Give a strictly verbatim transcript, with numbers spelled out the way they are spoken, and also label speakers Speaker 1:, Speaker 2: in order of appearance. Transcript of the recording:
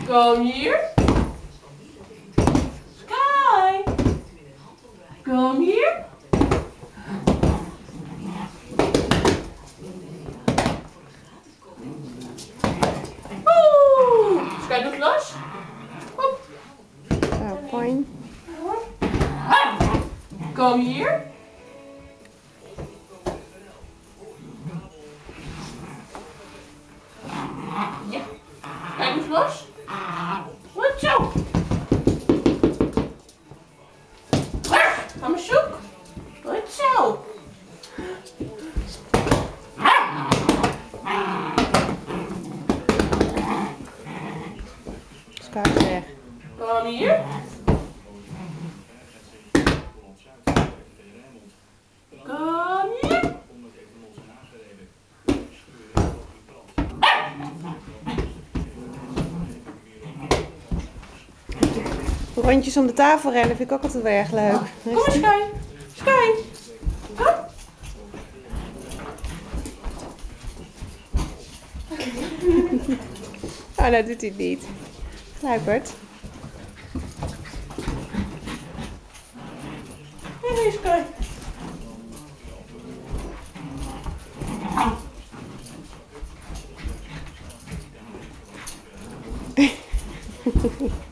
Speaker 1: Kom hier. Sky. Kom hier. Oeh. Sky doet los. Hop.
Speaker 2: Zo, fijn.
Speaker 1: Kom hier. Ja. Kijk eens los. Goed zo. Ga maar zoek. Goed zo.
Speaker 2: Sky is weg.
Speaker 1: Kom hier. Kom hier.
Speaker 2: Rondjes om de tafel rennen vind ik ook altijd wel erg leuk.
Speaker 1: Kom maar, Sky. Sky. Kom.
Speaker 2: Oh, dat doet hij niet. Gluipert.
Speaker 1: Hier is Sky.
Speaker 2: Hehehe